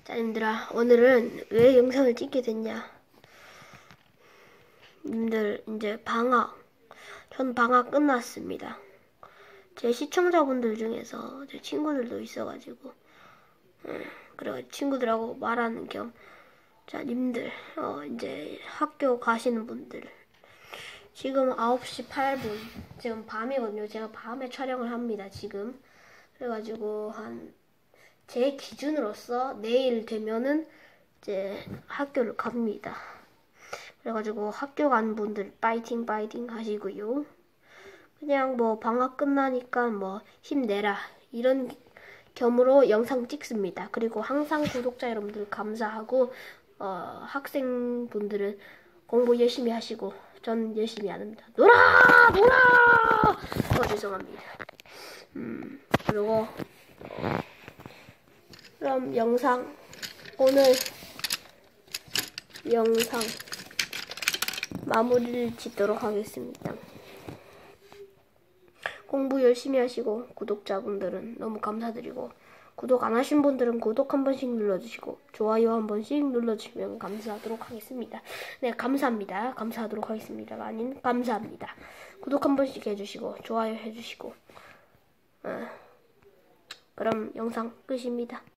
자, 님들아, 오늘은 왜 영상을 찍게 됐냐? 님들, 이제 전 방학 끝났습니다. 제 시청자분들 중에서 제 친구들도 있어가지고, 그래, 친구들하고 말하는 겸, 자, 님들, 이제 학교 가시는 분들, 지금 9시 8분, 지금 밤이거든요. 제가 밤에 촬영을 합니다, 지금. 그래가지고, 제 기준으로서 내일 되면은 이제 학교를 갑니다. 그래가지고 학교 간 분들 파이팅 하시고요. 그냥 뭐 방학 끝나니까 뭐 힘내라 이런 겸으로 영상 찍습니다. 그리고 항상 구독자 여러분들 감사하고 학생분들은 공부 열심히 하시고 전 열심히 안 합니다. 놀아! 죄송합니다. 그리고 그럼 오늘 영상 마무리를 짓도록 하겠습니다. 공부 열심히 하시고 구독자분들은 너무 감사드리고 구독 안 하신 분들은 구독 한 번씩 눌러주시고 좋아요 한 번씩 눌러주시면 감사하도록 하겠습니다. 네, 감사합니다. 감사하도록 하겠습니다가 아닌 감사합니다. 구독 한 번씩 해주시고 좋아요 해주시고 그럼 영상 끝입니다.